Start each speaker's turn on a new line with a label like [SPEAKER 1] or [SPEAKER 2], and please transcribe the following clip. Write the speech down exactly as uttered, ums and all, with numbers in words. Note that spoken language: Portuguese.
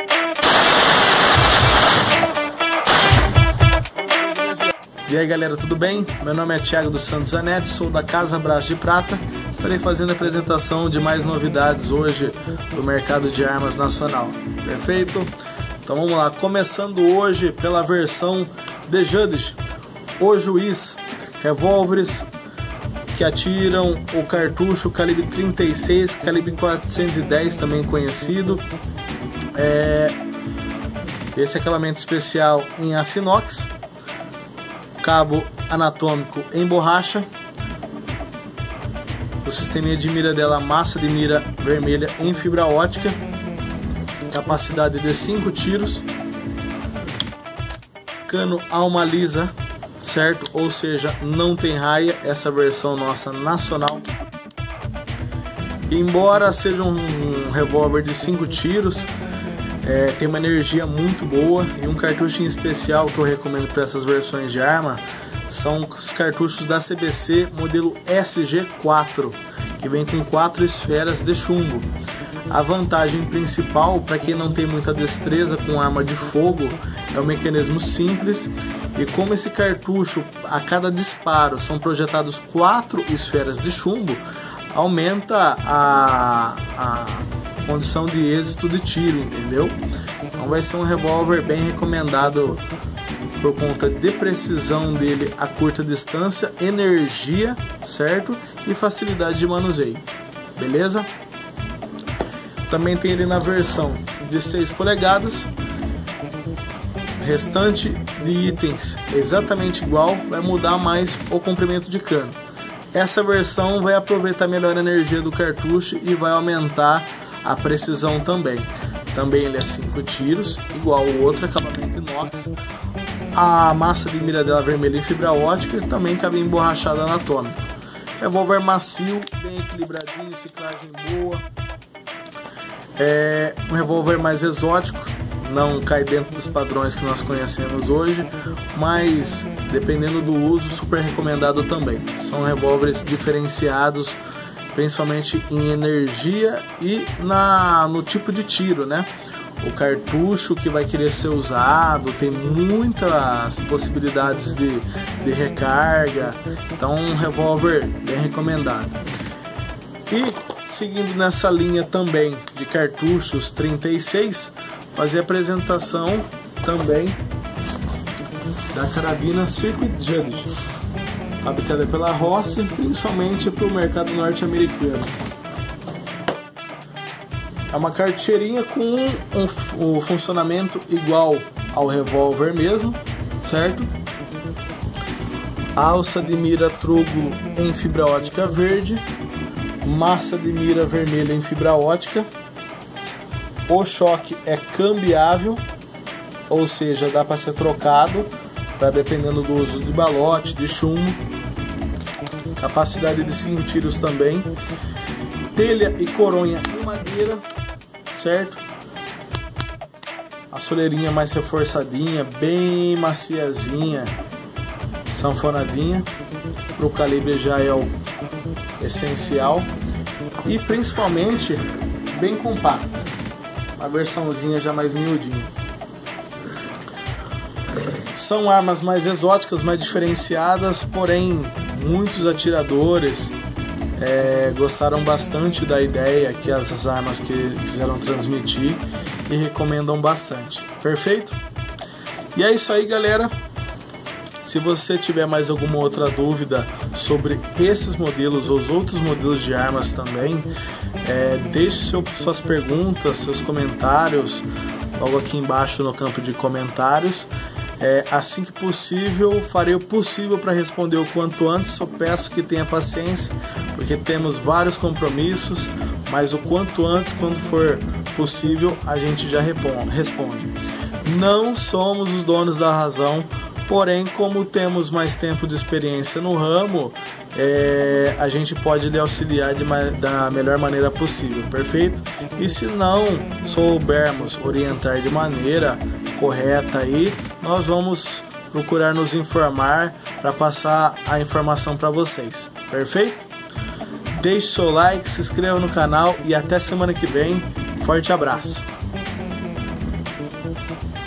[SPEAKER 1] E aí galera, tudo bem? Meu nome é Thiago dos Santos Zanetti, sou da Casa Braço de Prata. Estarei fazendo a apresentação de mais novidades hoje do mercado de armas nacional. Perfeito? Então vamos lá, começando hoje pela versão de Judge, o Juiz, revólveres que atiram o cartucho calibre trinta e seis, calibre quatrocentos e dez também conhecido. É... Esse acabamento especial em aço inox, cabo anatômico em borracha, o sistema de mira dela, massa de mira vermelha em fibra ótica, capacidade de cinco tiros, cano alma lisa, certo? Ou seja, não tem raia, essa versão nossa nacional. Embora seja um revólver de cinco tiros, É, tem uma energia muito boa, e um cartucho em especial que eu recomendo para essas versões de arma são os cartuchos da C B C modelo S G quatro, que vem com quatro esferas de chumbo. A vantagem principal para quem não tem muita destreza com arma de fogo é o mecanismo simples, e como esse cartucho a cada disparo são projetados quatro esferas de chumbo, aumenta a, a condição de êxito de tiro, entendeu? Então vai ser um revólver bem recomendado por conta de precisão dele a curta distância, energia, certo? E facilidade de manuseio, beleza? Também tem ele na versão de seis polegadas, restante de itens exatamente igual, vai mudar mais o comprimento de cano. Essa versão vai aproveitar melhor a energia do cartucho e vai aumentar a precisão também. Também ele é cinco tiros, igual o outro, acabamento inox. A massa de mira dela vermelha em fibra ótica, também cabe emborrachada anatômica. Revólver macio, bem equilibradinho, ciclagem boa. É um revólver mais exótico, não cai dentro dos padrões que nós conhecemos hoje, mas dependendo do uso, super recomendado também. São revólveres diferenciados, principalmente em energia e na, no tipo de tiro, né? O cartucho que vai querer ser usado tem muitas possibilidades de, de recarga, então um revólver bem recomendado. E seguindo nessa linha também de cartuchos trinta e seis, fazer a apresentação também da carabina Circuit Judge, fabricada pela Rossi, principalmente para o mercado norte-americano. É uma cartucheirinha com um, um funcionamento igual ao revólver mesmo, certo? Alça de mira trugo em fibra ótica verde, massa de mira vermelha em fibra ótica. O choque é cambiável, ou seja, dá para ser trocado, para dependendo do uso de balote, de chumbo. Capacidade de cinco tiros também. Telha e coronha em madeira, certo? A soleirinha mais reforçadinha, bem maciazinha, sanfonadinha. Para o calibre já é o essencial. E principalmente bem compacta. A versãozinha já mais miudinha. São armas mais exóticas, mais diferenciadas, porém muitos atiradores é, gostaram bastante da ideia que as armas que quiseram transmitir e recomendam bastante. Perfeito? E é isso aí, galera. Se você tiver mais alguma outra dúvida sobre esses modelos ou os outros modelos de armas também, é, deixe seu, suas perguntas, seus comentários logo aqui embaixo no campo de comentários. É, assim que possível, farei o possível para responder o quanto antes. Só peço que tenha paciência, porque temos vários compromissos, mas o quanto antes, quando for possível, a gente já responde. Não somos os donos da razão, porém, como temos mais tempo de experiência no ramo, é, a gente pode lhe auxiliar de, da melhor maneira possível, perfeito? E se não soubermos orientar de maneira correta aí, nós vamos procurar nos informar para passar a informação para vocês, perfeito? Deixe seu like, se inscreva no canal e até semana que vem. Forte abraço!
[SPEAKER 2] Música